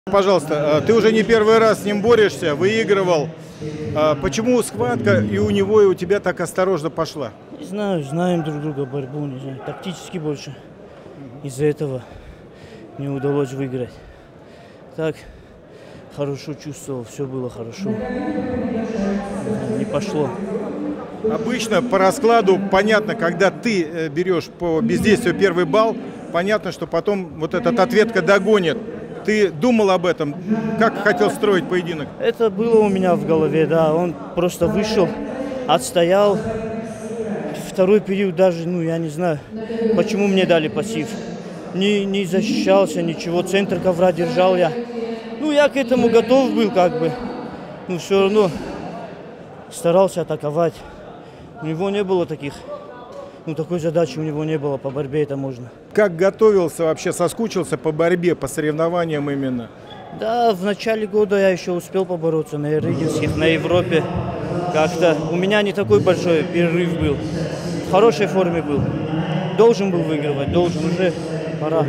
Пожалуйста, ты уже не первый раз с ним борешься, выигрывал. Почему схватка и у него, и у тебя так осторожно пошла? Не знаю, знаем друг друга, борьбу, не знаю, тактически больше. Из-за этого не удалось выиграть. Так, хорошо чувствовал, все было хорошо. Не пошло. Обычно по раскладу понятно, когда ты берешь по бездействию первый балл, понятно, что потом вот этот ответка догонит. Ты думал об этом? Как хотел строить поединок? Это было у меня в голове, да. Он просто вышел, отстоял. Второй период даже, я не знаю, почему мне дали пассив. Не защищался, ничего. Центр ковра держал я. Я к этому готов был, как бы. Все равно старался атаковать. У него не было такой задачи у него не было, по борьбе это можно. Как готовился вообще, соскучился по борьбе, по соревнованиям именно? Да, в начале года я еще успел побороться на Ярыгинских, на Европе. Как-то у меня не такой большой перерыв был. В хорошей форме был. Должен был выигрывать, уже пора.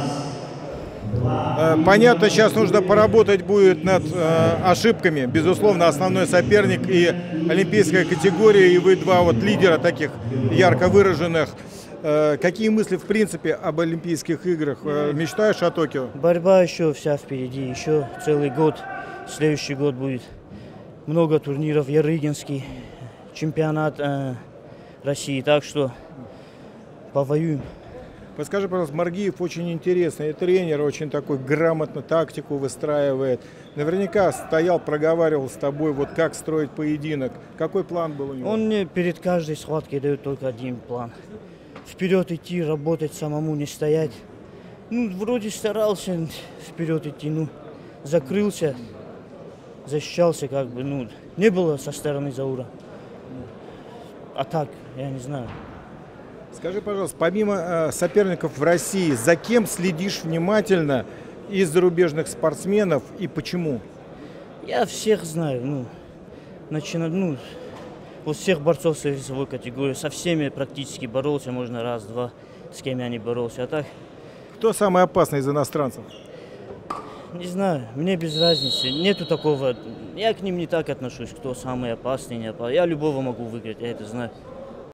Понятно, сейчас нужно поработать будет над ошибками. Безусловно, основной соперник и олимпийская категория, и вы два лидера таких ярко выраженных. Какие мысли, в принципе, об Олимпийских играх? Мечтаешь о Токио? Борьба еще вся впереди, еще целый год. Следующий год будет много турниров, Ярыгинский, чемпионат России. Так что повоюем. Подскажи, пожалуйста, Маргиев очень интересный тренер, очень такой грамотно тактику выстраивает. Наверняка стоял, проговаривал с тобой, как строить поединок. Какой план был у него? Он мне перед каждой схваткой дает только один план. Вперед идти, работать самому, не стоять. Вроде старался вперед идти, закрылся, защищался, не было со стороны Заура. А так, я не знаю. Скажи, пожалуйста, помимо соперников в России, за кем следишь внимательно из зарубежных спортсменов и почему? Я всех знаю, всех борцов в весовой категории, со всеми практически боролся, можно раз-два, с кем я не боролся. А так... Кто самый опасный из иностранцев? Не знаю, мне без разницы, нету такого, я к ним не так отношусь, кто самый опасный, не опасный. Я любого могу выиграть, я это знаю.